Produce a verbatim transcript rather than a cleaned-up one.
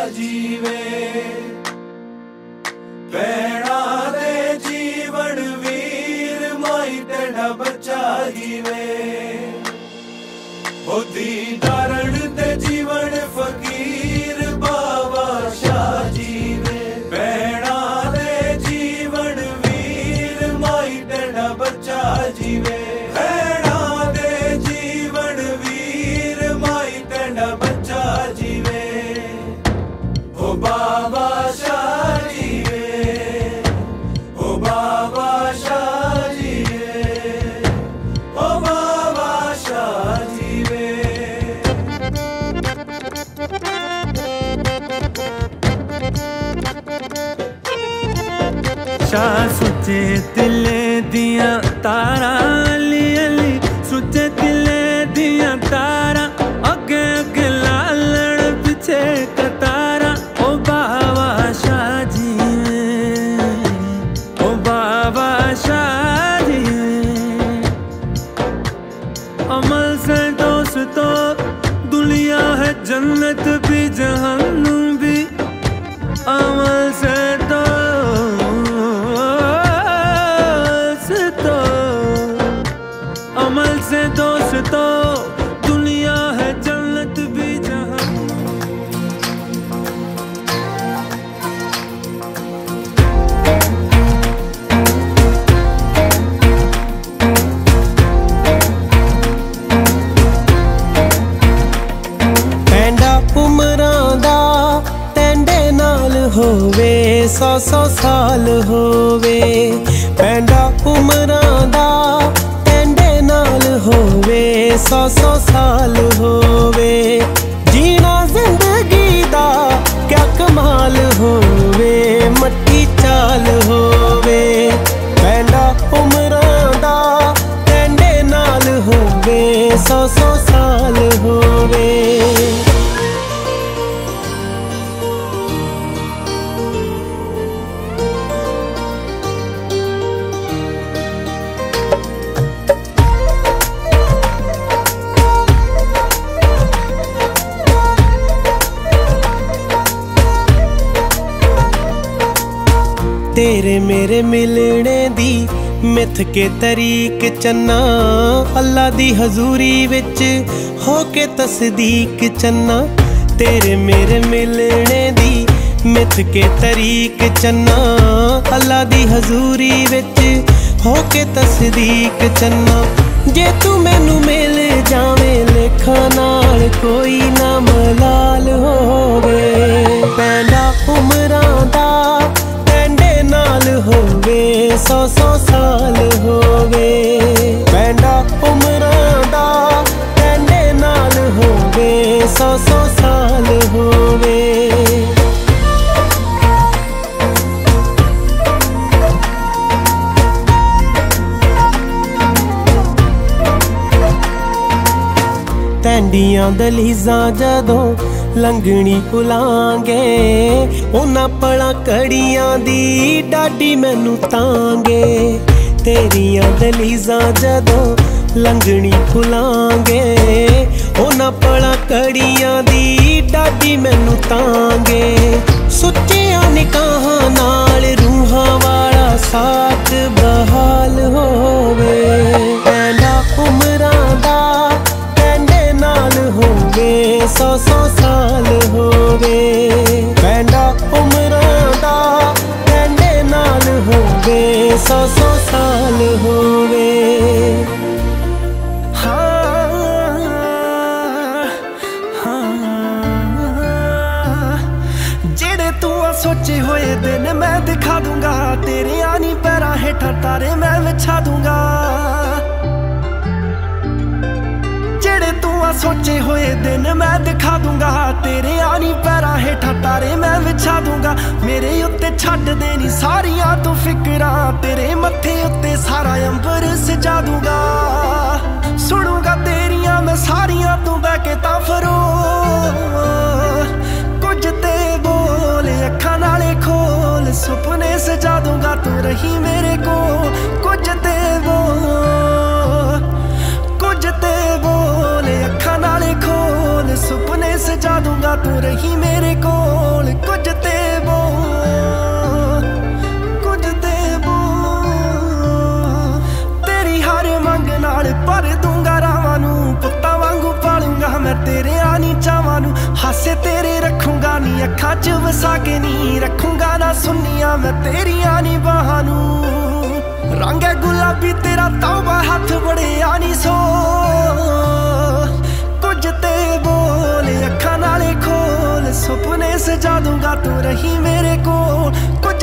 जीवे भैणा दे जीवन वीर माई तेरा बच्चा जीवे होती धारण दे जीवन फकीर बाबा शाह जीवे भैणा दे जीवन वीर माई तेरा बच्चा जीवे भैणा दे जीवन वीर माई तेरा बच्चा जीवे ओ बाबा शाह जीवे ओ बाबा शाह जीवे ओ बाबा शाह जीवे शाह सुचे तिले दिया तारा अली अली सुचे तिले दिया तारा अगे अगे लालड़ पीछे कतारा ओ बाबा शाह जीवे ओ बाबा शाह जीवे अमल से दोस्तों दुनिया है जन्नत भी जहन्नुम भी अमल से तो अमल से दोस्तों दुनिया है जन्नत भी जहन्नुम। पैंडा उमरां दा टेंडे नाल होवे सौ सौ साल होवे पैंडा उमरां दा टेंडे नाल होवे सौ सौ साल होवे जीना जिंदगी दा क्या कमाल होवे मट्टी चाल होवे पैंडा उमरां दा टेंडे नाल होवे सौ सौ साल होवे तेरे मेरे मिलने दी मिथ के तरीक चन्ना अल्लाह दी हजूरी विच हो के तस्दीक चन्ना तेरे मेरे मिलने दी मिथ के तरीक चन्ना अल्लाह दी हजूरी विच हो के तस्दीक चन्ना जे तू मैनू मिल जावे लेखा नाल कोई ना मलाल होवे पैंडा उमरां दा नाल होवे सौ सौ साल होवे पैंडा उमरां दा टेंडे नाल होवे सौ सौ साल होवे तैंडियां दलीज़ां जदों लंघनी भुलांगे उन्हां पलां कड़ियां दी डाडी मैनू तांगे तेरियां दलीज़ां जदों लंघनी भुलांगे उन्हां पलां कड़ियां दी डाडी मैनू तांगे सुच्चियां निकाहां नाल रूहां वाला साथ बहाल होवे पैंडा उमरां दा टेंडे नाल होवे सौ सौ साल होवे पैंडा उमरां दा टेंडे नाल होवे सौ सौ साल होवे जेड़े तू सोचे होए दिन मैं दिखा दूंगा तेरे आनी पैरां हेठां तारे मैं विछा दूंगा जेड़े तू सोचे होए दिन मैं दिखा दूंगा तेरे आनी पैरां हेठां तारे मैं विछा दूंगा मेरे उत्ते छड्ड देनी सारियां तू फिकरां तेरे मत्थे उत्ते सारा अंबर सजा दूंगा सुनूंगा तेरियां मैं सारियां तू बह के तां फरो कुछ ते बोल अखां नाले खोल सुपने सजा दूंगा तू रही मेरे को कुछ ते बोल कुछ ते बोल अखां नाले खोल सुपने सजा सजा दूंगा तू रही मेरे कोल कुछ ते बोल कुछ ते बोल तेरी हर मंग नाल भर दूंगा रावां नूं पुत्तां वांगू पालूंगा मैं तेरे आनी चावां नूं हासे तेरे रखूंगा नी अखां च वसा के नी रखूंगा ना सुनिया मैं तेरियां नी बाहां नूं रंग है गुलाबी तेरा तौबा हाथ बड़े आनी सो कुछ ते बोल अखां नाले खोल सुपने सजा दूंगा तू रही मेरे कोल।